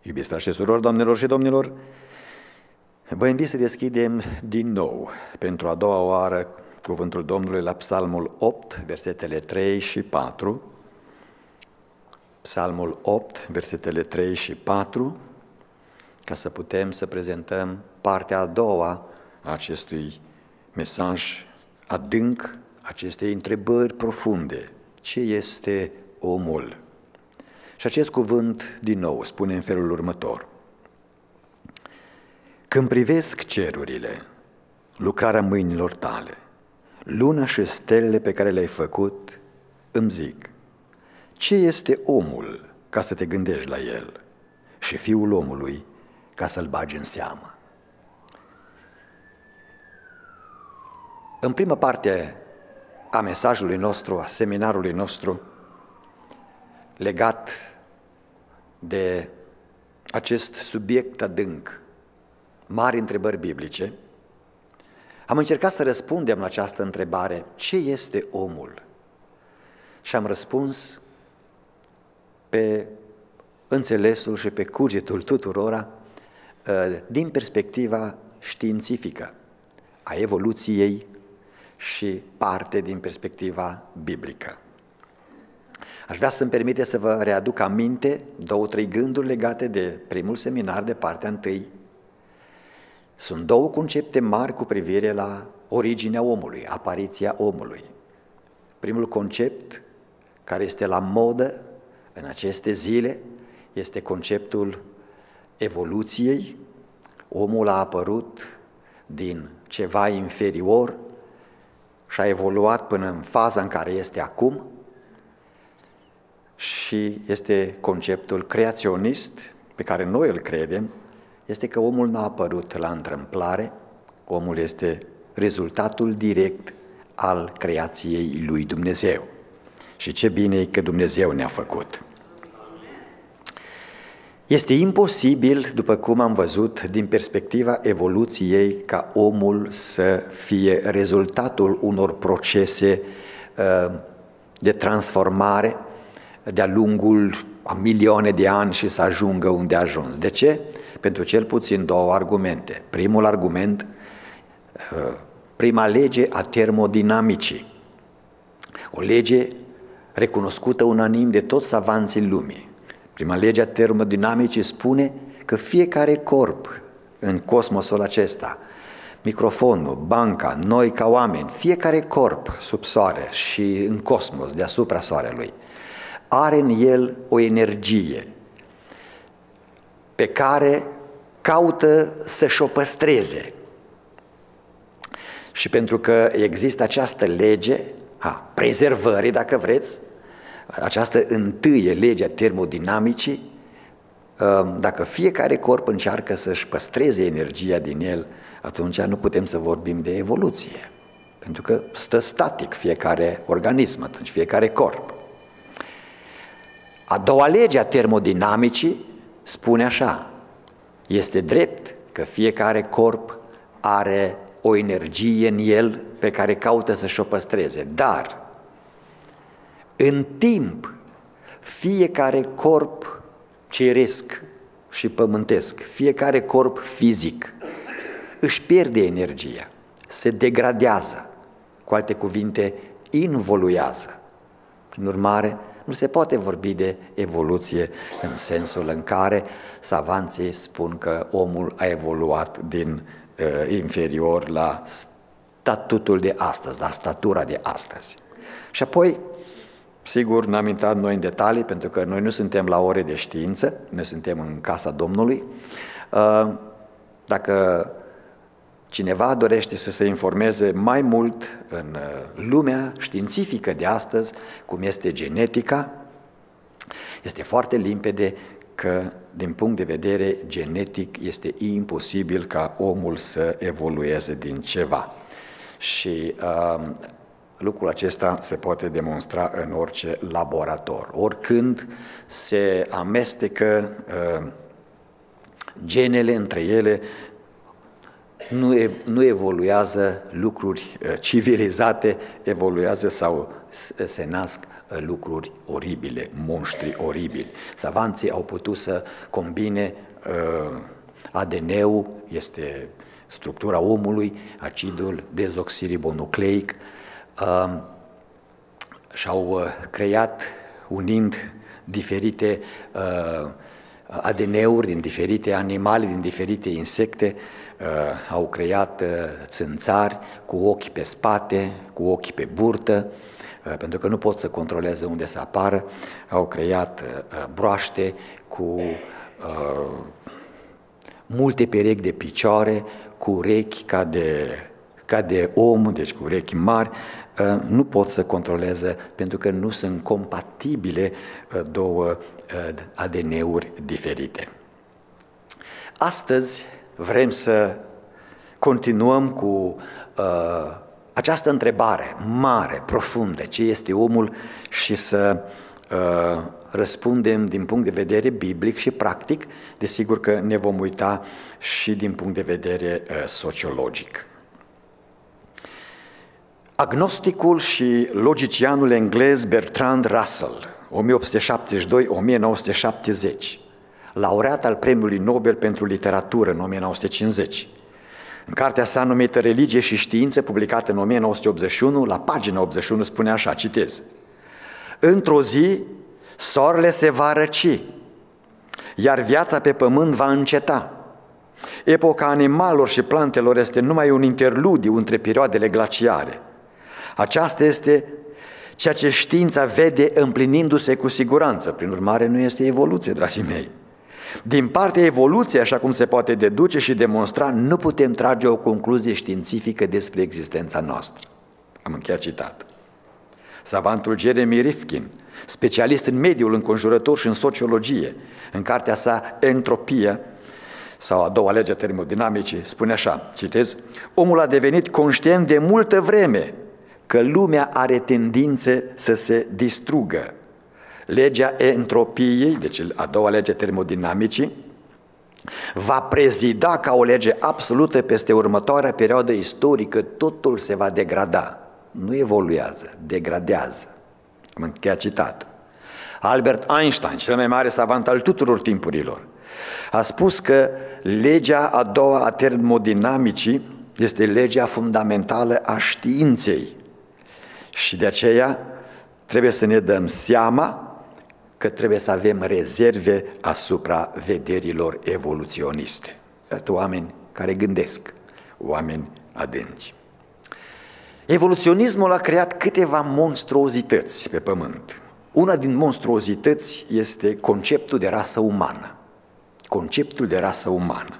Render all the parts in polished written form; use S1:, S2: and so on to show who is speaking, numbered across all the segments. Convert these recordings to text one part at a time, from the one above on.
S1: Iubiți frați și surori, doamnelor și domnilor, vă invit să deschidem din nou, pentru a doua oară, cuvântul Domnului la Psalmul 8, versetele 3 și 4. Psalmul 8, versetele 3 și 4, ca să putem să prezentăm partea a doua a acestui mesaj adânc, acestei întrebări profunde. Ce este omul? Și acest cuvânt, din nou, spune în felul următor. Când privesc cerurile, lucrarea mâinilor tale, luna și stelele pe care le-ai făcut, îmi zic, ce este omul ca să te gândești la el și fiul omului ca să-l bagi în seamă? În prima parte a mesajului nostru, a seminarului nostru, legat de acest subiect adânc, mari întrebări biblice, am încercat să răspundem la această întrebare, ce este omul? Și am răspuns pe înțelesul și pe cugetul tuturora din perspectiva științifică a evoluției și parte din perspectiva biblică. Aș vrea să-mi permite să vă readuc aminte 2-3 gânduri legate de primul seminar de partea întâi. Sunt două concepte mari cu privire la originea omului, apariția omului. Primul concept, care este la modă în aceste zile, este conceptul evoluției. Omul a apărut din ceva inferior și a evoluat până în faza în care este acum, și este conceptul creaționist pe care noi îl credem, este că omul n-a apărut la întâmplare, omul este rezultatul direct al creației lui Dumnezeu. Și ce bine e că Dumnezeu ne-a făcut. Este imposibil, după cum am văzut, din perspectiva evoluției, ca omul să fie rezultatul unor procese de transformare de-a lungul a milioane de ani și să ajungă unde a ajuns. De ce? Pentru cel puțin două argumente. Primul argument, prima lege a termodinamicii, o lege recunoscută unanim de toți savanții lumii. Prima lege a termodinamicii spune că fiecare corp în cosmosul acesta, microfonul, banca, noi ca oameni, fiecare corp sub soare și în cosmos, deasupra soarelui, are în el o energie pe care caută să-și o păstreze. Și pentru că există această lege a prezervării, dacă vreți, această întâie lege a termodinamicii, dacă fiecare corp încearcă să-și păstreze energia din el, atunci nu putem să vorbim de evoluție, pentru că stă static fiecare organism, atunci fiecare corp. A doua lege a termodinamicii spune așa, este drept că fiecare corp are o energie în el pe care caută să-și o păstreze, dar în timp fiecare corp ceresc și pământesc, fiecare corp fizic își pierde energia, se degradează, cu alte cuvinte, involuează. Prin urmare, nu se poate vorbi de evoluție în sensul în care savanții spun că omul a evoluat din inferior la statutul de astăzi, la statura de astăzi. Și apoi, sigur, n-am intrat noi în detalii, pentru că noi nu suntem la ore de știință, noi suntem în casa Domnului. Dacă cineva dorește să se informeze mai mult în lumea științifică de astăzi, cum este genetica, este foarte limpede că, din punct de vedere genetic, este imposibil ca omul să evolueze din ceva. Și lucrul acesta se poate demonstra în orice laborator. Oricând se amestecă genele între ele, nu evoluează lucruri civilizate, evoluează sau se nasc lucruri oribile, monștri oribili. Savanții au putut să combine ADN-ul, este structura omului, acidul dezoxiribonucleic, și-au creat, unind diferite ADN-uri din diferite animale, din diferite insecte, au creat țânțari cu ochi pe spate, cu ochi pe burtă, pentru că nu pot să controleze unde să apară. Au creat broaște cu multe perechi de picioare, cu urechi ca de om, deci cu urechi mari. Nu pot să controleze pentru că nu sunt compatibile două ADN-uri diferite. Astăzi vrem să continuăm cu această întrebare mare, profundă, ce este omul, și să răspundem din punct de vedere biblic și practic. Desigur că ne vom uita și din punct de vedere sociologic. Agnosticul și logicianul englez Bertrand Russell, 1872-1970, laureat al Premiului Nobel pentru literatură în 1950, în cartea sa numită Religie și știință, publicată în 1981, la pagina 81 spune așa, citez: într-o zi, soarele se va răci, iar viața pe pământ va înceta. Epoca animalelor și plantelor este numai un interludiu între perioadele glaciare. Aceasta este ceea ce știința vede împlinindu-se cu siguranță. Prin urmare, nu este evoluție, dragii mei. Din partea evoluției, așa cum se poate deduce și demonstra, nu putem trage o concluzie științifică despre existența noastră. Am încheiat citatul. Savantul Jeremy Rifkin, specialist în mediul înconjurător și în sociologie, în cartea sa Entropia, sau a doua lege a termodinamicii, spune așa, citez: omul a devenit conștient de multă vreme că lumea are tendințe să se distrugă. Legea entropiei, deci a doua lege a termodinamicii, va prezida ca o lege absolută peste următoarea perioadă istorică. Totul se va degrada. Nu evoluează, degradează. Am încheiat citatul. Albert Einstein, cel mai mare savant al tuturor timpurilor, a spus că legea a doua a termodinamicii este legea fundamentală a științei și de aceea trebuie să ne dăm seama că trebuie să avem rezerve asupra vederilor evoluționiste. Iată oameni care gândesc, oameni adânci. Evoluționismul a creat câteva monstruozități pe pământ. Una din monstruozități este conceptul de rasă umană. Conceptul de rasă umană.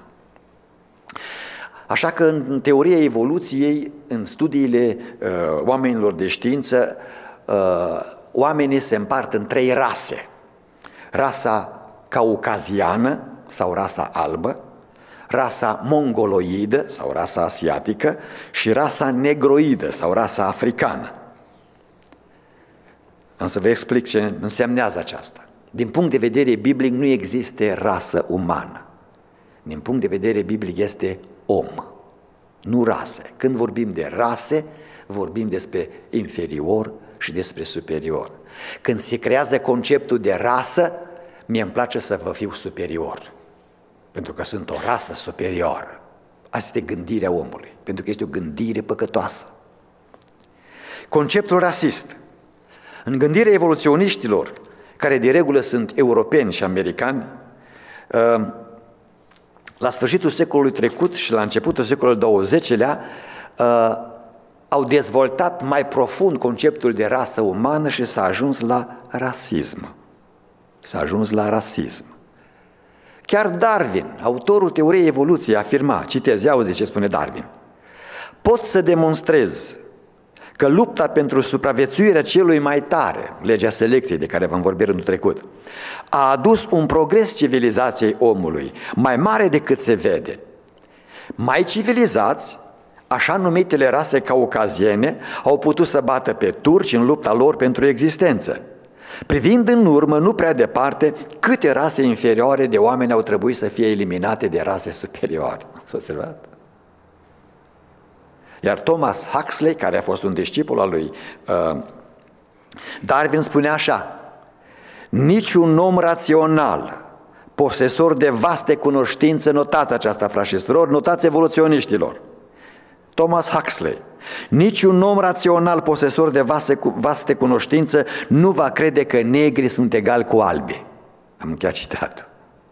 S1: Așa că în teoria evoluției, în studiile oamenilor de știință, oamenii se împart în trei rase. Rasa caucaziană sau rasa albă, rasa mongoloidă sau rasa asiatică și rasa negroidă sau rasa africană. Am să vă explic ce însemnează aceasta. Din punct de vedere biblic nu există rasă umană. Din punct de vedere biblic este om, nu rase. Când vorbim de rase, vorbim despre inferior și despre superior. Când se creează conceptul de rasă, mie îmi place să vă fiu superior, pentru că sunt o rasă superioară. Asta este gândirea omului, pentru că este o gândire păcătoasă. Conceptul rasist. În gândirea evoluționiștilor, care de regulă sunt europeni și americani, la sfârșitul secolului trecut și la începutul secolului XX-lea, au dezvoltat mai profund conceptul de rasă umană și s-a ajuns la rasism. S-a ajuns la rasism. Chiar Darwin, autorul teoriei evoluției, afirma, citez, ia auzi ce spune Darwin: pot să demonstrez că lupta pentru supraviețuirea celui mai tare, legea selecției de care v-am vorbit rândul trecut, a adus un progres civilizației omului mai mare decât se vede. Mai civilizați, așa numitele rase caucaziene, au putut să bată pe turci în lupta lor pentru existență. Privind în urmă, nu prea departe, câte rase inferioare de oameni au trebuit să fie eliminate de rase superioare. S-a observat? Iar Thomas Huxley, care a fost un discipol al lui Darwin spune așa: niciun om rațional, posesor de vaste cunoștințe, notați aceasta, frați și surori, notați evoluționiștilor, Thomas Huxley, niciun om rațional, posesor de vaste cunoștințe, nu va crede că negri sunt egali cu albi. Am încheiat citatul.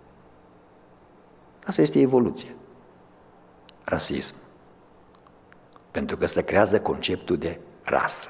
S1: Asta este evoluție. Rasism. Pentru că se creează conceptul de rasă.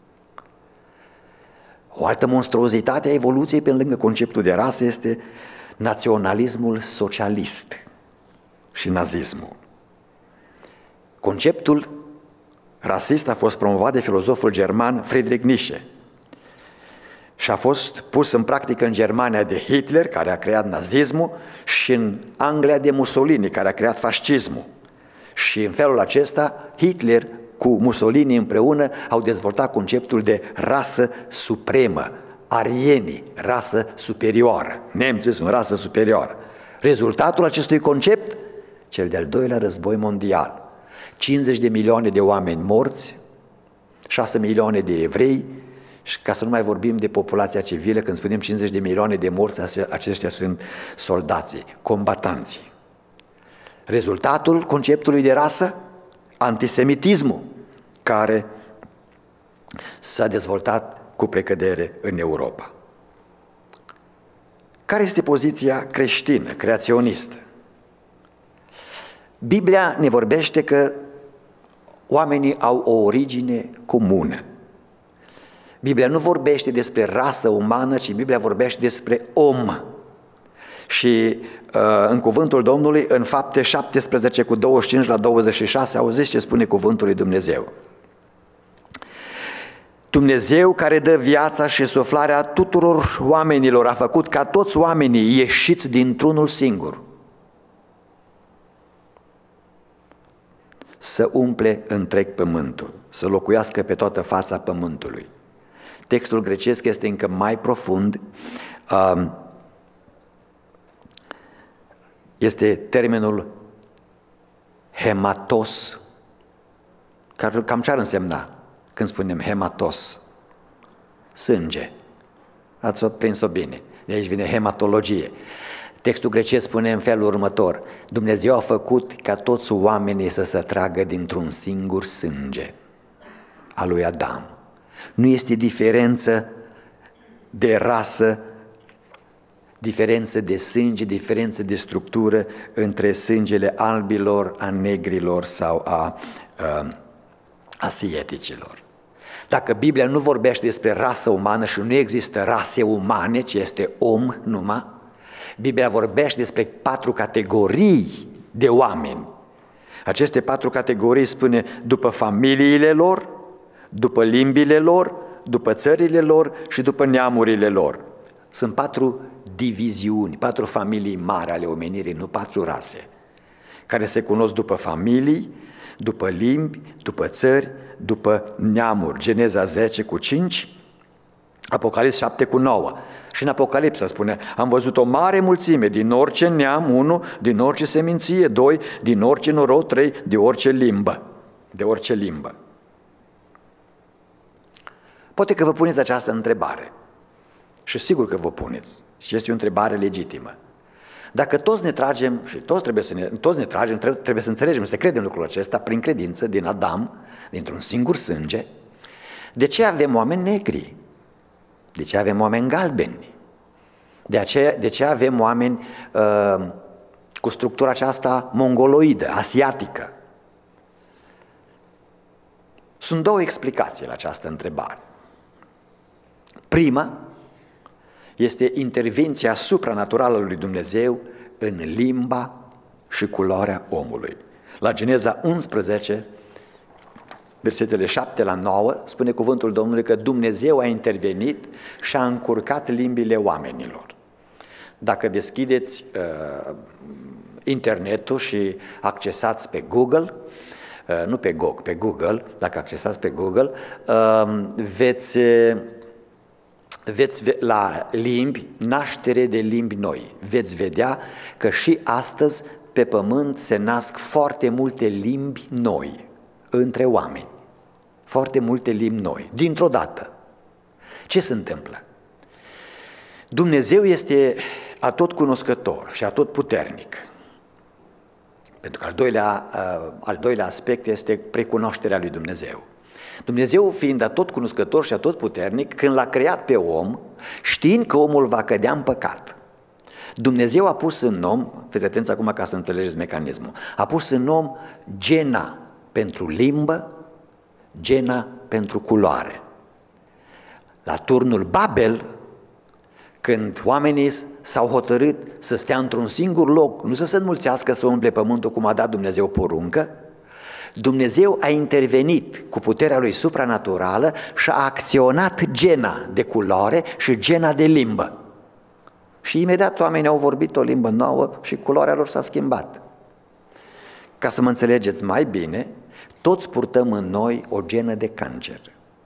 S1: O altă monstruozitate a evoluției pe lângă conceptul de rasă este naționalismul socialist și nazismul. Conceptul rasist a fost promovat de filozoful german Friedrich Nietzsche și a fost pus în practică în Germania de Hitler, care a creat nazismul, și în Anglia de Mussolini, care a creat fascismul. Și în felul acesta, Hitler cu Mussolini împreună au dezvoltat conceptul de rasă supremă, arienii, rasă superioară. Nemții sunt rasă superioară. Rezultatul acestui concept? Cel de-al doilea război mondial. 50 de milioane de oameni morți, 6 milioane de evrei, și ca să nu mai vorbim de populația civilă, când spunem 50 de milioane de morți, aceștia sunt soldații, combatanții. Rezultatul conceptului de rasă? Antisemitismul, care s-a dezvoltat cu precădere în Europa. Care este poziția creștină, creaționistă? Biblia ne vorbește că oamenii au o origine comună. Biblia nu vorbește despre rasă umană, ci Biblia vorbește despre om. Și în cuvântul Domnului, în Fapte 17 cu 25 la 26, auziți ce spune cuvântul lui Dumnezeu. Dumnezeu care dă viața și suflarea tuturor oamenilor a făcut ca toți oamenii ieșiți dintr-unul singur să umple întreg pământul, să locuiască pe toată fața pământului. Textul grecesc este încă mai profund, este termenul hematos. Cam ce ar însemna când spunem hematos? Sânge. Ați prins-o bine. De aici vine hematologie. Textul grecesc spune în felul următor: Dumnezeu a făcut ca toți oamenii să se tragă dintr-un singur sânge, al lui Adam. Nu este diferență de rasă, diferență de sânge, diferență de structură între sângele albilor, a negrilor sau a asieticilor. Dacă Biblia nu vorbește despre rasă umană și nu există rase umane, ci este om numai, Biblia vorbește despre 4 categorii de oameni. Aceste 4 categorii spune după familiile lor, după limbile lor, după țările lor și după neamurile lor. Sunt 4 diviziuni, 4 familii mari ale omenirii, nu 4 rase, care se cunosc după familii, după limbi, după țări, după neamuri. Geneza 10 cu 5, Apocalips 7 cu 9. Și în Apocalipsa spune: am văzut o mare mulțime din orice neam, 1, din orice seminție, 2, din orice norod, 3, de orice limbă. De orice limbă. Poate că vă puneți această întrebare. Și sigur că vă puneți. Și este o întrebare legitimă. Dacă toți ne tragem, și trebuie să înțelegem, să credem lucrul acesta prin credință din Adam, dintr-un singur sânge, de ce avem oameni negri? De ce avem oameni galbeni? De ce avem oameni cu structura aceasta mongoloidă, asiatică? Sunt 2 explicații la această întrebare. Prima este intervenția supranaturală a lui Dumnezeu în limba și culoarea omului. La Geneza 11, versetele 7 la 9, spune cuvântul Domnului că Dumnezeu a intervenit și a încurcat limbile oamenilor. Dacă deschideți internetul și accesați pe Google, nu pe GOG, pe Google, dacă accesați pe Google, veți la limbi, naștere de limbi noi. Veți vedea că și astăzi pe pământ se nasc foarte multe limbi noi între oameni. Foarte multe limbi noi, dintr-o dată. Ce se întâmplă? Dumnezeu este atotcunoscător și atotputernic. Pentru că al doilea aspect este precunoașterea lui Dumnezeu. Dumnezeu fiind atotcunoscător și atotputernic, când l-a creat pe om, știind că omul va cădea în păcat, Dumnezeu a pus în om, fiți atenți acum ca să înțelegeți mecanismul, a pus în om gena pentru limbă, gena pentru culoare. La turnul Babel, când oamenii s-au hotărât să stea într-un singur loc, nu să se înmulțească, să umple pământul cum a dat Dumnezeu poruncă, Dumnezeu a intervenit cu puterea lui supranaturală și a acționat gena de culoare și gena de limbă. Și imediat oamenii au vorbit o limbă nouă și culoarea lor s-a schimbat. Ca să mă înțelegeți mai bine, toți purtăm în noi o genă de cancer.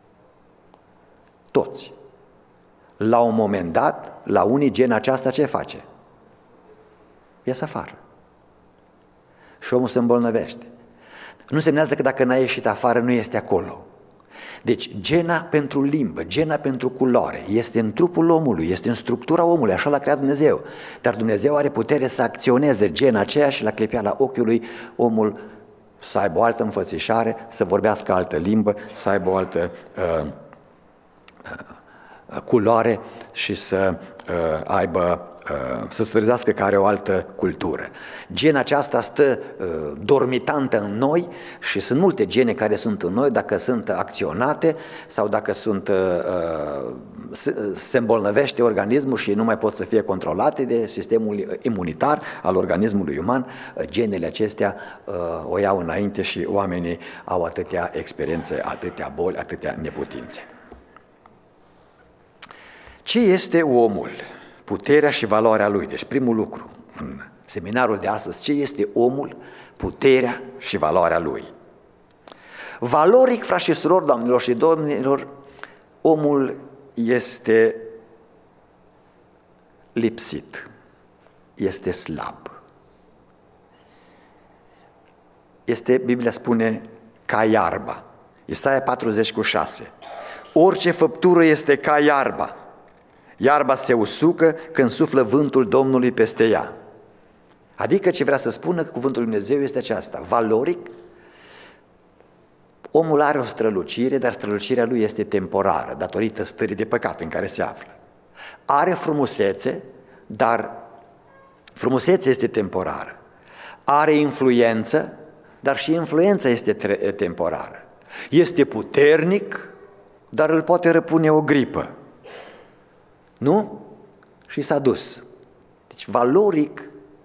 S1: Toți. La un moment dat, la unii gena aceasta ce face? Ies afară. Și omul se îmbolnăvește. Nu semnează că dacă n-a ieșit afară, nu este acolo. Deci gena pentru limbă, gena pentru culoare este în trupul omului, este în structura omului, așa l-a creat Dumnezeu. Dar Dumnezeu are putere să acționeze gena aceea și la clipeala ochiului omul să aibă o altă înfățișare, să vorbească altă limbă, să aibă o altă culoare și să aibă, să studizească că are o altă cultură. Gena aceasta stă dormitantă în noi și sunt multe gene care sunt în noi, dacă sunt acționate sau dacă se îmbolnăvește organismul și nu mai pot să fie controlate de sistemul imunitar al organismului uman, genele acestea o iau înainte și oamenii au atâtea experiențe, atâtea boli, atâtea neputințe. Ce este omul? Puterea și valoarea lui. Deci primul lucru în seminarul de astăzi, ce este omul? Puterea și valoarea lui. Valoric, frați și surori, doamnelor și domnilor, omul este lipsit, este slab. Biblia spune, ca iarba. Isaia 40:6. Orice făptură este ca iarba. Iarba se usucă când suflă vântul Domnului peste ea. Adică ce vrea să spună că cuvântul Lui Dumnezeu este aceasta. Valoric, omul are o strălucire, dar strălucirea lui este temporară, datorită stării de păcat în care se află. Are frumusețe, dar frumusețea este temporară. Are influență, dar și influența este temporară. Este puternic, dar îl poate răpune o gripă. Nu? Și s-a dus. Deci valoric,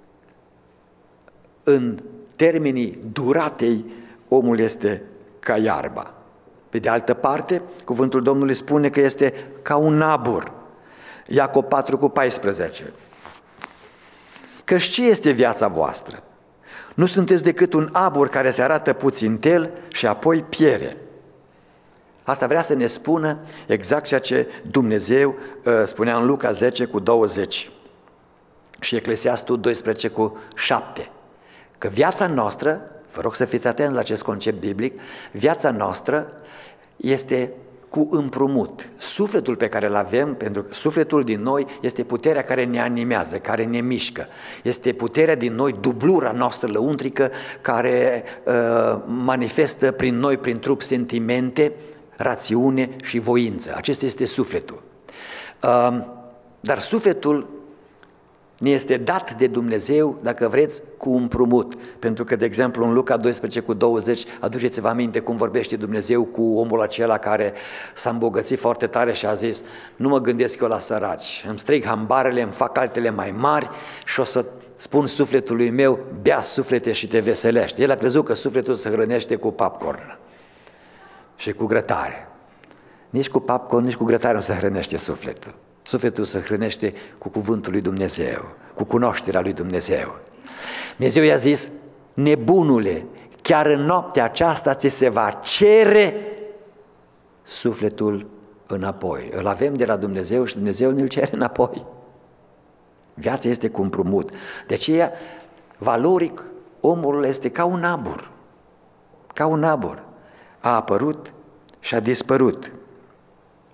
S1: în termenii duratei, omul este ca iarba. Pe de altă parte, cuvântul Domnului spune că este ca un abur. Iacob 4:14. Căci ce este viața voastră? Nu sunteți decât un abur care se arată puțintel și apoi piere. Asta vrea să ne spună exact ceea ce Dumnezeu spunea în Luca 10:20 și Eclesiastul 12:7. Că viața noastră, vă rog să fiți atenți la acest concept biblic, viața noastră este cu împrumut. Sufletul pe care îl avem, pentru că sufletul din noi este puterea care ne animează, care ne mișcă. Este puterea din noi, dublura noastră lăuntrică, care manifestă prin noi, prin trup, sentimente, rațiune și voință. Acesta este sufletul. Dar sufletul ne este dat de Dumnezeu, dacă vreți, cu împrumut. Pentru că, de exemplu, în Luca 12:20, aduceți-vă aminte cum vorbește Dumnezeu cu omul acela care s-a îmbogățit foarte tare și a zis: nu mă gândesc eu la săraci, îmi strig hambarele, îmi fac altele mai mari și o să spun sufletului meu, bea suflete și te veselești. El a crezut că sufletul se hrănește cu popcorn și cu grătare. Nici cu popcorn, nici cu grătare nu se hrănește sufletul. Sufletul se hrănește cu cuvântul lui Dumnezeu, cu cunoașterea lui Dumnezeu. Dumnezeu i-a zis: nebunule, chiar în noaptea aceasta ți se va cere sufletul înapoi. Îl avem de la Dumnezeu și Dumnezeu ne-l cere înapoi. Viața este cu împrumut. De aceea, valoric, omul este ca un abur. Ca un abur. A apărut și a dispărut.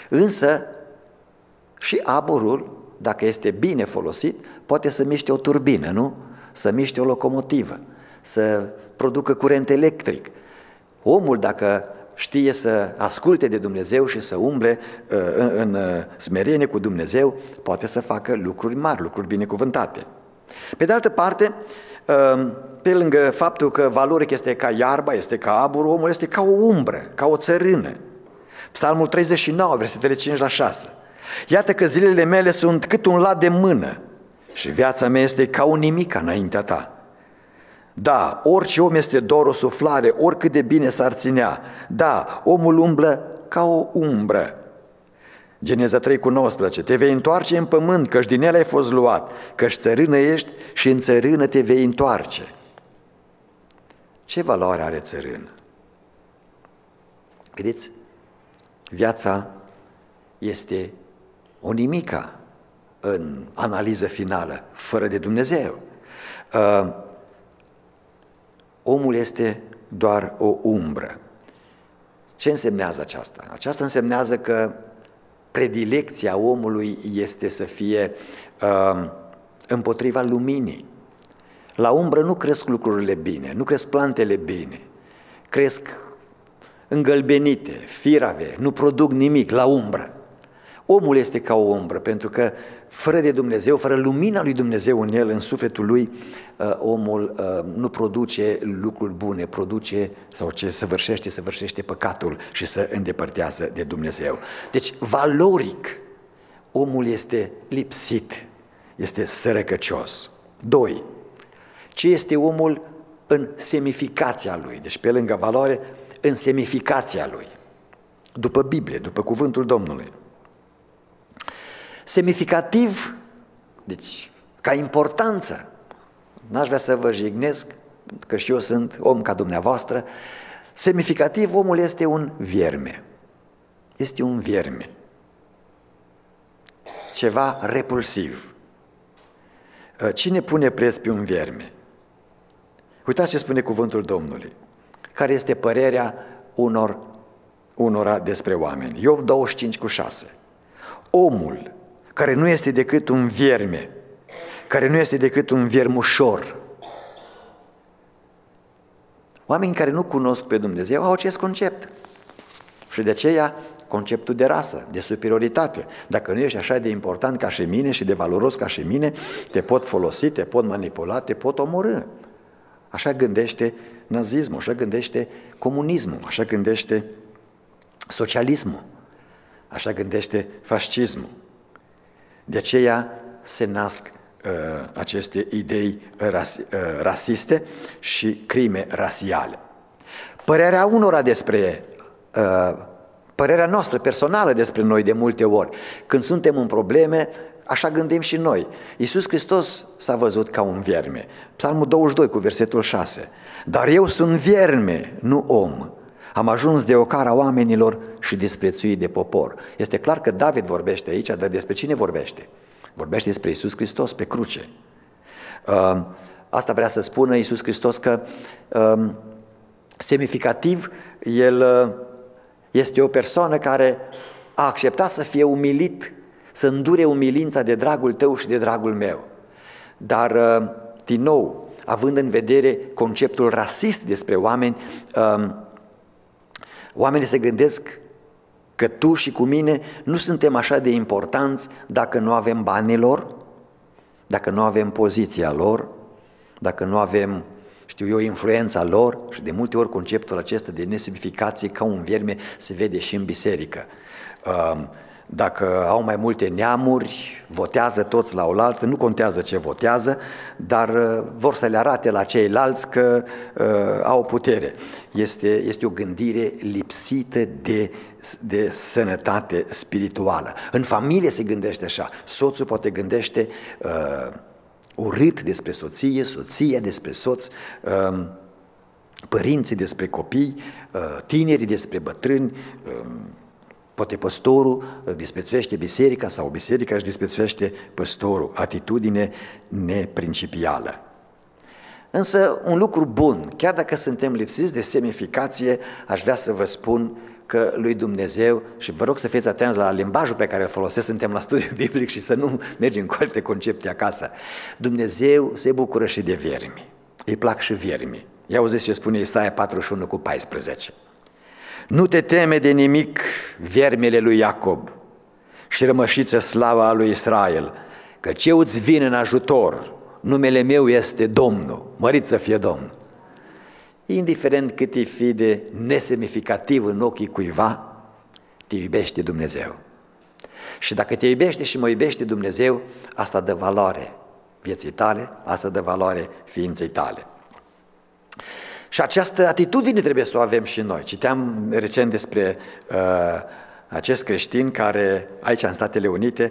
S1: Însă și aburul, dacă este bine folosit, poate să miște o turbină, nu? Să miște o locomotivă, să producă curent electric. Omul, dacă știe să asculte de Dumnezeu și să umble în smerenie cu Dumnezeu, poate să facă lucruri mari, lucruri binecuvântate. Pe de altă parte, pe lângă faptul că valoric este ca iarba, este ca aburul, omul este ca o umbră, ca o țărână. Psalmul 39, versetele 5-6. Iată că zilele mele sunt cât un lat de mână și viața mea este ca un nimic înaintea ta. Da, orice om este doar o suflare, oricât de bine s-ar ținea. Da, omul umblă ca o umbră. Geneza 3:19. Te vei întoarce în pământ, căci din el ai fost luat, căci țărână ești și în țărână te vei întoarce. Ce valoare are țărână? Vedeți? Viața este o nimica în analiză finală, fără de Dumnezeu. Omul este doar o umbră. Ce însemnează aceasta? Aceasta însemnează că predilecția omului este să fie împotriva luminii. La umbră nu cresc lucrurile bine, nu cresc plantele bine, cresc îngălbenite, firave, nu produc nimic la umbră. Omul este ca o umbră, pentru că fără de Dumnezeu, fără lumina lui Dumnezeu în el, în sufletul lui, omul nu produce lucruri bune, produce sau ce săvârșește păcatul și se îndepărtează de Dumnezeu. Deci, valoric, omul este lipsit, este sărăcăcios. 2. Ce este omul în semificația lui? Deci, pe lângă valoare, în semificația lui. După Biblie, după cuvântul Domnului. Semificativ, deci ca importanță, n-aș vrea să vă jignesc, că și eu sunt om ca dumneavoastră, semificativ omul este un vierme. Este un vierme. Ceva repulsiv. Cine pune preț pe un vierme? Uitați ce spune cuvântul Domnului. Care este părerea unora despre oameni. Iov 25:6. Omul care nu este decât un vierme, care nu este decât un viermușor. Oamenii care nu cunosc pe Dumnezeu au acest concept. Și de aceea conceptul de rasă, de superioritate. Dacă nu ești așa de important ca și mine și de valoros ca și mine, te pot folosi, te pot manipula, te pot omorî. Așa gândește nazismul, așa gândește comunismul, așa gândește socialismul, așa gândește fascismul. De aceea se nasc aceste idei rasiste și crime rasiale. Părerea unora despre, părerea noastră personală despre noi de multe ori, când suntem în probleme, așa gândim și noi. Iisus Hristos s-a văzut ca un vierme. Psalmul 22 cu versetul 6. Dar eu sunt vierme, nu om. Am ajuns de ocara oamenilor și disprețuit de popor. Este clar că David vorbește aici, dar despre cine vorbește? Vorbește despre Iisus Hristos pe cruce. Asta vrea să spună Iisus Hristos că semnificativ El este o persoană care a acceptat să fie umilit, să îndure umilința de dragul tău și de dragul meu. Dar, din nou, având în vedere conceptul rasist despre oameni, oamenii se gândesc că tu și cu mine nu suntem așa de importanți dacă nu avem banii lor, dacă nu avem poziția lor, dacă nu avem, știu eu, influența lor. Și de multe ori conceptul acesta de nesemnificație ca un vierme se vede și în biserică. Dacă au mai multe neamuri, votează toți la oaltă, nu contează ce votează, dar vor să le arate la ceilalți că au putere. Este o gândire lipsită de sănătate spirituală. În familie se gândește așa, soțul poate gândește urât despre soție, soția despre soț, părinții despre copii, tinerii despre bătrâni, poate păstorul disprețuiește biserica sau biserica își disprețuiește păstorul, atitudine neprincipială. Însă un lucru bun, chiar dacă suntem lipsiți de semnificație, aș vrea să vă spun că lui Dumnezeu, și vă rog să fiți atenți la limbajul pe care îl folosesc, suntem la studiu biblic și să nu mergem cu alte concepte acasă. Dumnezeu se bucură și de viermi, îi plac și viermi. Ia auziți ce spune Isaia 41:14. Nu te teme de nimic, viermele lui Iacob, și rămășiță slava lui Israel, că ce îți vine în ajutor, numele meu este Domnul, mărit să fie Domnul. Indiferent cât e fi de nesemnificativ în ochii cuiva, te iubește Dumnezeu. Și dacă te iubește și mă iubește Dumnezeu, asta dă valoare vieții tale, asta dă valoare ființei tale. Și această atitudine trebuie să o avem și noi. Citeam recent despre acest creștin care, aici în Statele Unite,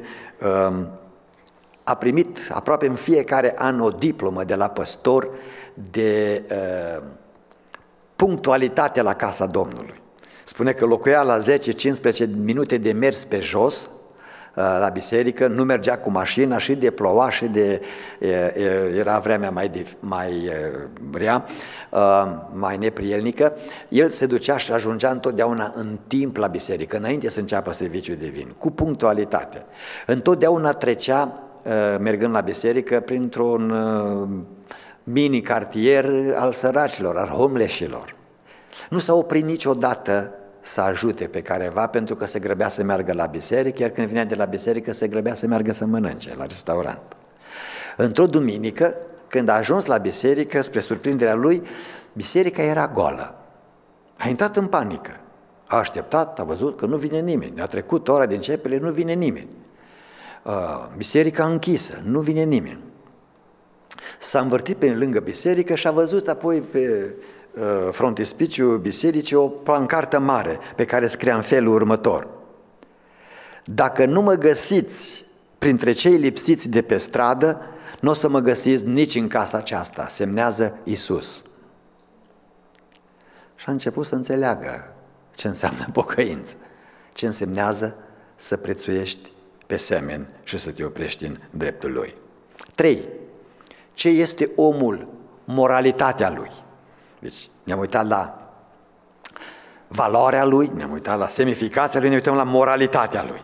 S1: a primit aproape în fiecare an o diplomă de la păstor de punctualitate la casa Domnului. Spune că locuia la 10-15 minute de mers pe jos la biserică, nu mergea cu mașina și de ploua și de era vremea mai rea, mai neprielnică. El se ducea și ajungea întotdeauna în timp la biserică, înainte să înceapă serviciul divin, cu punctualitate. Întotdeauna trecea, mergând la biserică, printr-un mini-cartier al săracilor, al homeless-ilor. Nu s-a oprit niciodată să ajute pe careva pentru că se grăbea să meargă la biserică, iar când vinea de la biserică se grăbea să meargă să mănânce la restaurant. Într-o duminică, când a ajuns la biserică, spre surprinderea lui, biserica era goală. A intrat în panică. A așteptat, a văzut că nu vine nimeni. A trecut ora de începere, nu vine nimeni. Biserica închisă, nu vine nimeni. S-a învârtit pe lângă biserică și a văzut apoi pe frontispiciul bisericii o pancartă mare pe care scria în felul următor: dacă nu mă găsiți printre cei lipsiți de pe stradă, nu o să mă găsiți nici în casa aceasta, semnează Iisus. Și a început să înțeleagă ce înseamnă pocăință, ce însemnează să prețuiești pe semeni și să te oprești în dreptul lui. 3. Ce este omul? Moralitatea lui. Deci ne-am uitat la valoarea lui, ne-am uitat la semnificația lui, ne uităm la moralitatea lui.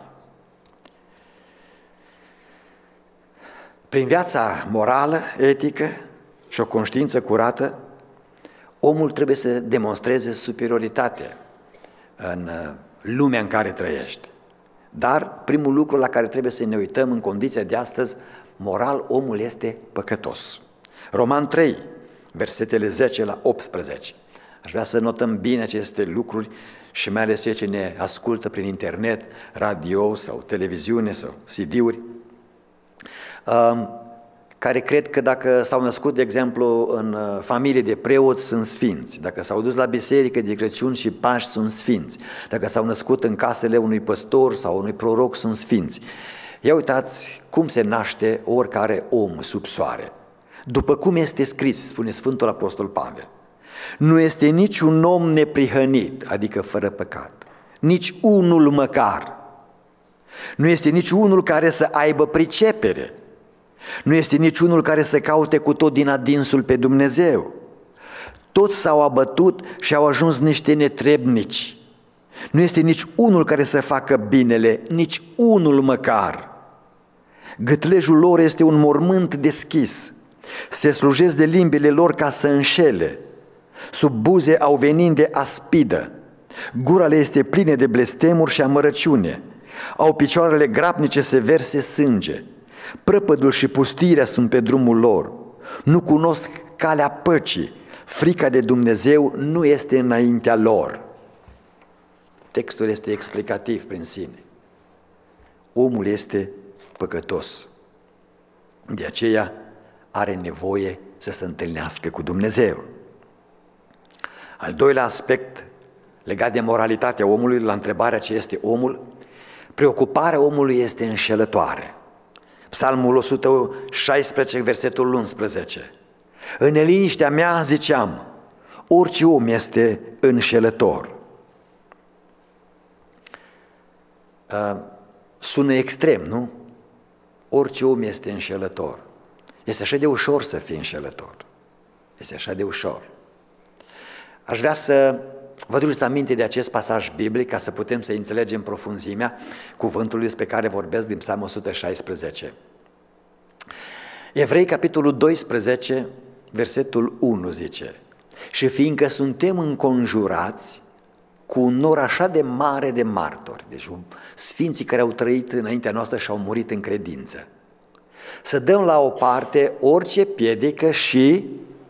S1: Prin viața morală, etică și o conștiință curată, omul trebuie să demonstreze superioritate în lumea în care trăiește. Dar primul lucru la care trebuie să ne uităm în condiția de astăzi, moral, omul este păcătos. Roman 3, versetele 10 la 18. Aș vrea să notăm bine aceste lucruri și mai ales cei ce ne ascultă prin internet, radio sau televiziune sau CD-uri, care cred că dacă s-au născut, de exemplu, în familie de preoți, sunt sfinți, dacă s-au dus la biserică de Crăciun și Paști, sunt sfinți, dacă s-au născut în casele unui păstor sau unui proroc, sunt sfinți. Ia uitați cum se naște oricare om sub soare. După cum este scris, spune Sfântul Apostol Pavel, nu este niciun om neprihănit, adică fără păcat, nici unul măcar. Nu este nici unul care să aibă pricepere. Nu este nici unul care să caute cu tot din adinsul pe Dumnezeu. Toți s-au abătut și au ajuns niște netrebnici. Nu este nici unul care să facă binele, nici unul măcar. Gâtlejul lor este un mormânt deschis. Se slujesc de limbile lor ca să înșele. Sub buze au venin de aspidă. Gura le este plină de blestemuri și amărăciune. Au picioarele grabnice să verse sânge. Prăpădul și pustirea sunt pe drumul lor. Nu cunosc calea păcii. Frica de Dumnezeu nu este înaintea lor. Textul este explicativ prin sine. Omul este păcătos. De aceea are nevoie să se întâlnească cu Dumnezeu. Al doilea aspect legat de moralitatea omului, la întrebarea ce este omul, preocuparea omului este înșelătoare. Psalmul 116, versetul 11. În neliniștea mea ziceam, orice om este înșelător. Sună extrem, nu? Orice om este înșelător. Este așa de ușor să fii înșelător. Este așa de ușor. Aș vrea să vă duceți aminte de acest pasaj biblic ca să putem să înțelegem profunzimea cuvântului despre care vorbesc din Psalmul 116. Evrei, capitolul 12, versetul 1 zice: și fiindcă suntem înconjurați cu un nor așa de mare de martori, deci sfinții care au trăit înaintea noastră și au murit în credință, să dăm la o parte orice piedică și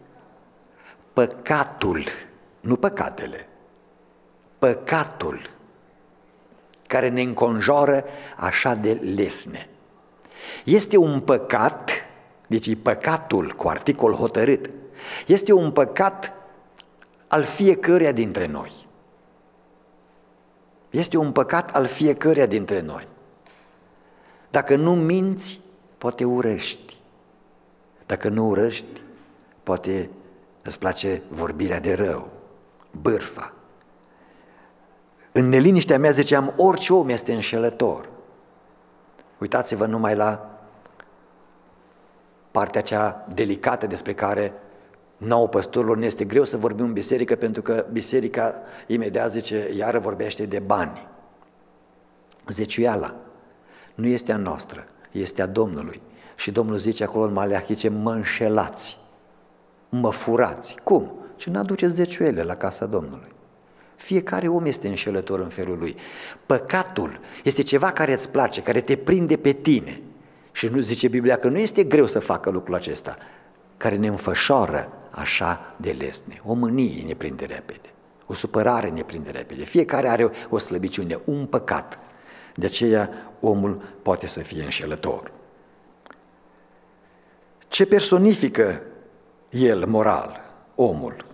S1: păcatul, nu păcatele, păcatul care ne înconjoară așa de lesne. Este un păcat, deci e păcatul cu articol hotărât, este un păcat al fiecăruia dintre noi. Este un păcat al fiecăruia dintre noi. Dacă nu minți, poate urăști. Dacă nu urăști, poate îți place vorbirea de rău, bârfa. În neliniștea mea ziceam, orice om este înșelător. Uitați-vă numai la partea cea delicată despre care nouă păstorilor ne este greu să vorbim în biserică, pentru că biserica imediat zice, iară vorbește de bani. Zeciuiala nu este a noastră, este a Domnului. Și Domnul zice acolo în Maleahice, mă înșelați, mă furați. Cum? Și n-aduceți zeciuiele la casa Domnului. Fiecare om este înșelător în felul lui. Păcatul este ceva care îți place, care te prinde pe tine. Și nu zice Biblia că nu este greu să facă lucrul acesta, care ne înfășoară așa de lesne. O mânie ne prinde repede, o supărare ne prinde repede. Fiecare are o slăbiciune, un păcat. De aceea omul poate să fie înșelător. Ce personifică el moral, omul?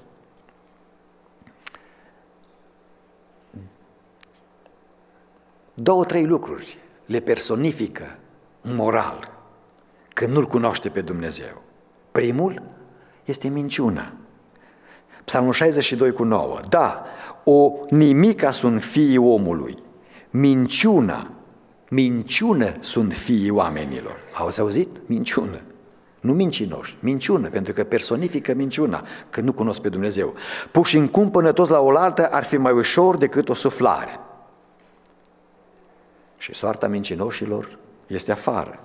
S1: Două, trei lucruri le personifică moral când nu-L cunoaște pe Dumnezeu. Primul este minciuna. Psalmul 62:9. Da, o nimica sunt fiii omului, minciună sunt fiii oamenilor. Auzi auzit? Minciună. Nu mincinoși, minciună, pentru că personifică minciuna, că nu cunosc pe Dumnezeu. Puși în cumpănă toți la oaltă ar fi mai ușor decât o suflare. Și soarta mincinoșilor este afară.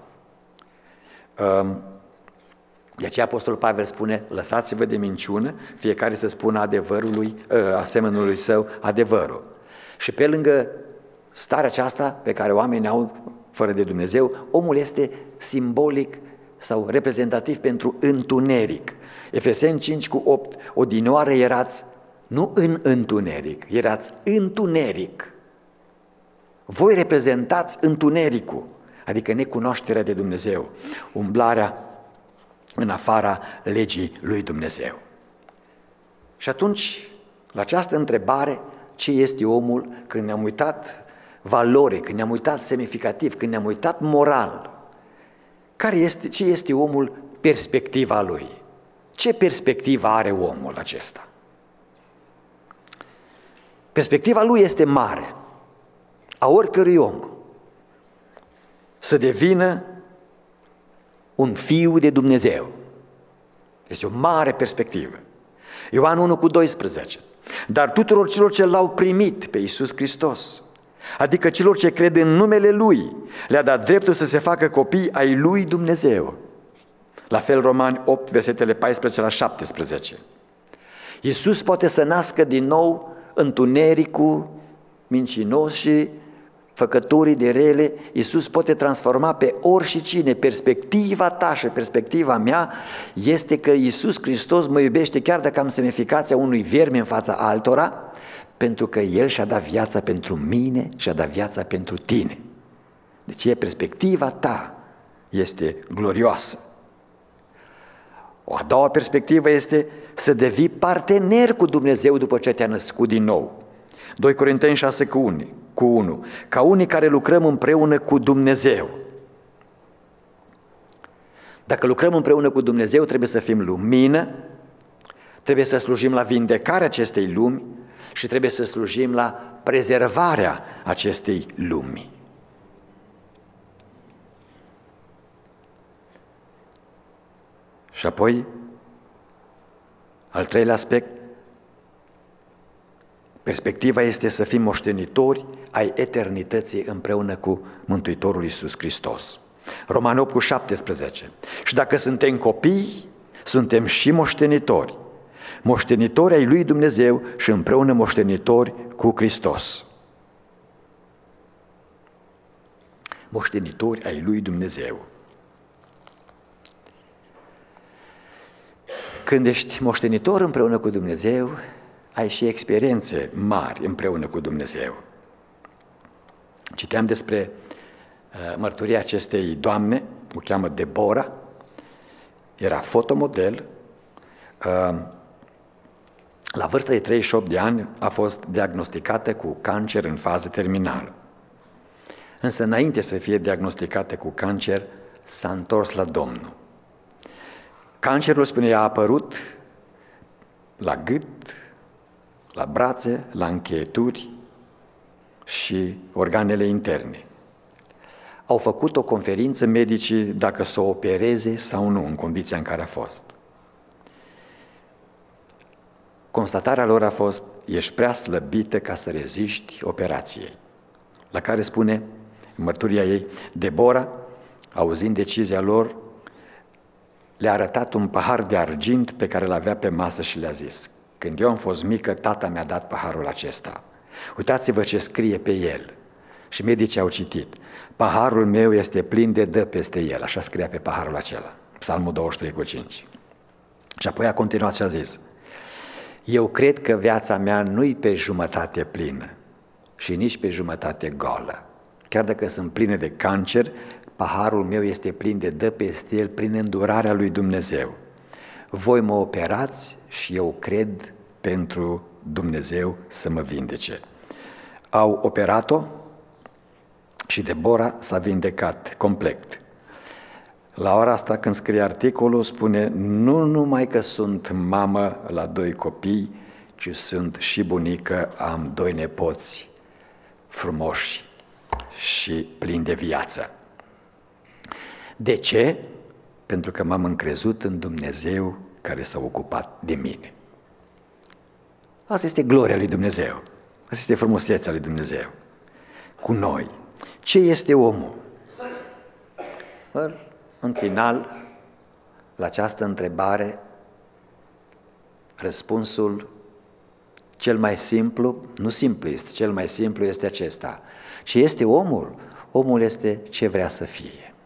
S1: De aceea Apostolul Pavel spune, lăsați-vă de minciună, fiecare să spună adevărului, asemenului său adevărul. Și pe lângă starea aceasta pe care oamenii au fără de Dumnezeu, omul este simbolic sau reprezentativ pentru întuneric. Efeseni 5:8, odinioară erați nu în întuneric, erați întuneric. Voi reprezentați întunericul, adică necunoașterea de Dumnezeu, umblarea în afara legii lui Dumnezeu. Și atunci, la această întrebare, ce este omul, când ne-am uitat valore, când ne-am uitat semnificativ, când ne-am uitat moral, ce este omul, perspectiva lui? Ce perspectivă are omul acesta? Perspectiva lui este mare, a oricărui om, să devină un fiu de Dumnezeu. Este o mare perspectivă. Ioan 1:12. Dar tuturor celor ce l-au primit pe Iisus Hristos, adică celor ce cred în numele Lui, le-a dat dreptul să se facă copii ai Lui Dumnezeu. La fel Romani 8, versetele 14-17. Iisus poate să nască din nou întunericul, mincinos și făcătorii de rele. Iisus poate transforma pe oricine. Perspectiva ta și perspectiva mea este că Iisus Hristos mă iubește chiar dacă am semnificația unui vierme în fața altora, pentru că El și-a dat viața pentru mine și-a dat viața pentru tine. Deci perspectiva ta este glorioasă. O a doua perspectivă este să devii partener cu Dumnezeu după ce te-a născut din nou. 2 Corinteni 6:1. Ca unii care lucrăm împreună cu Dumnezeu. Dacă lucrăm împreună cu Dumnezeu, trebuie să fim lumină, trebuie să slujim la vindecarea acestei lumi și trebuie să slujim la prezervarea acestei lumi. Și apoi, Al treilea aspect, perspectiva este să fim moștenitori ai eternității împreună cu Mântuitorul Iisus Hristos. Romani 8:17. Și dacă suntem copii, suntem și moștenitori, moștenitori ai lui Dumnezeu și împreună moștenitori cu Hristos. Moștenitori ai lui Dumnezeu. Când ești moștenitor împreună cu Dumnezeu, ai și experiențe mari împreună cu Dumnezeu. Citeam despre mărturia acestei doamne, o cheamă Debora, era fotomodel, la vârsta de 38 de ani a fost diagnosticată cu cancer în fază terminală. Însă înainte să fie diagnosticată cu cancer, s-a întors la Domnul. Cancerul, spune ea, a apărut la gât, la brațe, la încheieturi și organele interne. Au făcut o conferință medicii dacă să o opereze sau nu, în condiția în care a fost. Constatarea lor a fost: ești prea slăbită ca să reziști operației. La care spune, în mărturia ei, Debora, auzind decizia lor, le-a arătat un pahar de argint pe care l-avea pe masă și le-a zis: când eu am fost mică, tata mi-a dat paharul acesta. Uitați-vă ce scrie pe el. Și medicii au citit: paharul meu este plin de dă peste el. Așa scria pe paharul acela, Psalmul 23:5. Și apoi a continuat și a zis: eu cred că viața mea nu-i pe jumătate plină și nici pe jumătate goală. Chiar dacă sunt pline de cancer, paharul meu este plin de dă peste el prin îndurarea lui Dumnezeu. Voi mă operați și eu cred pentru Dumnezeu să mă vindece. Au operat-o și Debora s-a vindecat complet. La ora asta, când scrie articolul, spune: nu numai că sunt mamă la 2 copii, ci sunt și bunică, am 2 nepoți frumoși și plini de viață. De ce? Pentru că m-am încrezut în Dumnezeu care s-a ocupat de mine. Asta este gloria lui Dumnezeu. Asta este frumusețea lui Dumnezeu cu noi. Ce este omul? În final, la această întrebare, răspunsul cel mai simplu, nu simplu este, cel mai simplu este acesta. Ce este omul? Omul este ce vrea să fie.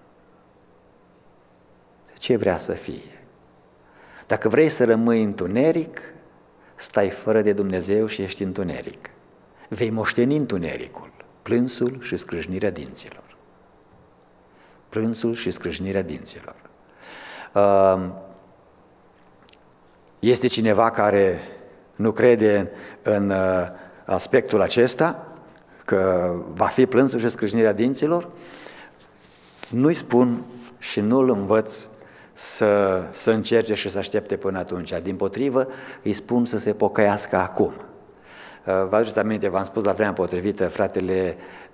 S1: Ce vrea să fie. Dacă vrei să rămâi întuneric, stai fără de Dumnezeu și ești întuneric. Vei moșteni întunericul, plânsul și scrâșnirea dinților. Plânsul și scrâșnirea dinților. Este cineva care nu crede în aspectul acesta, că va fi plânsul și scrâșnirea dinților? Nu-i spun și nu-l învăț să încerce și să aștepte până atunci. Dimpotrivă, îi spun să se pocăiască acum. Vă aduceți aminte, v-am spus la vremea potrivită, fratele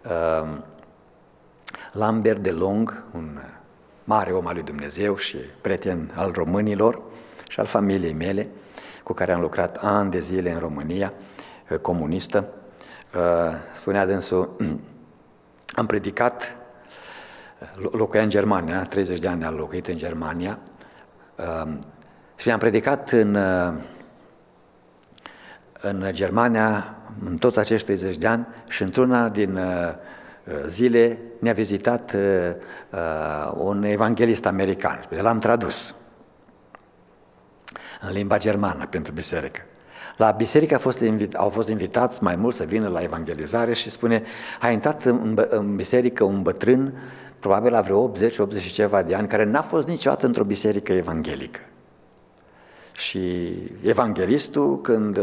S1: Lambert de Long, un mare om al lui Dumnezeu și prieten al românilor și al familiei mele, cu care am lucrat ani de zile în România comunistă, spunea dânsul: am predicat, locuia în Germania, 30 de ani a locuit în Germania, și am predicat în Germania în toți acești 30 de ani și într-una din zile ne-a vizitat un evanghelist american. L-am tradus în limba germană pentru biserică. La biserică au fost invitați mai mulți să vină la evangelizare și spune: a intrat în biserică un bătrân, probabil la vreo 80 și ceva de ani, care n-a fost niciodată într-o biserică evanghelică. Și evanghelistul, când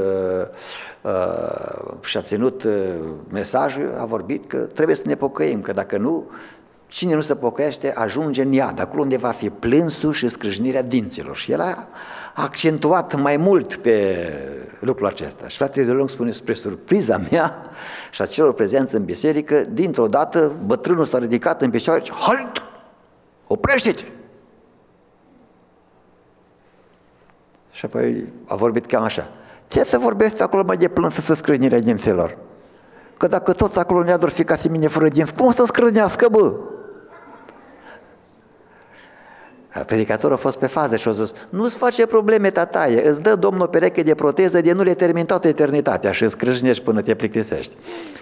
S1: și-a ținut mesajul, a vorbit că trebuie să ne pocăim, că dacă nu, cine nu se pocăiește ajunge în iad, acolo unde va fi plânsul și scrâșnirea dinților. Și el a accentuat mai mult pe lucrul acesta. Și fratele de Long spune: spre surpriza mea și a celor prezenți în biserică, dintr-o dată bătrânul s-a ridicat în picioare și zice: halt! Oprește-te! Și apoi a vorbit cam așa: ce să vorbești acolo mai de plânsă să scrâșnirea dinților? Că dacă toți acolo ne-ador fi ca mine fără dinți, cum să scrâșnească, bă? Predicatorul a fost pe fază și a zis: nu-ți face probleme, tataie, îți dă Domnul o pereche de proteză de nu le termin toată eternitatea și îți scrâșnești până te plictisești.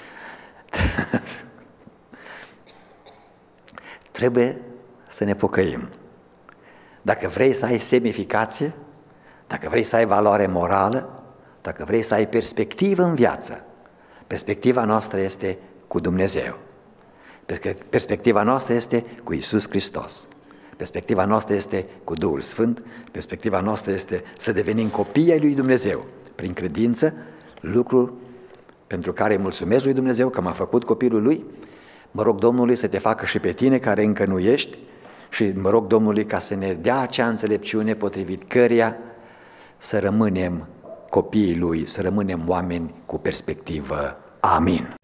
S1: Trebuie să ne pocăim. Dacă vrei să ai semnificație, dacă vrei să ai valoare morală, dacă vrei să ai perspectivă în viață, perspectiva noastră este cu Dumnezeu. Perspectiva noastră este cu Iisus Hristos. Perspectiva noastră este cu Duhul Sfânt. Perspectiva noastră este să devenim copii ai lui Dumnezeu prin credință, lucru pentru care îi mulțumesc lui Dumnezeu că m-a făcut copilul lui. Mă rog Domnului să te facă și pe tine care încă nu ești și mă rog Domnului ca să ne dea acea înțelepciune potrivit căreia să rămânem copiii lui, să rămânem oameni cu perspectivă. Amin.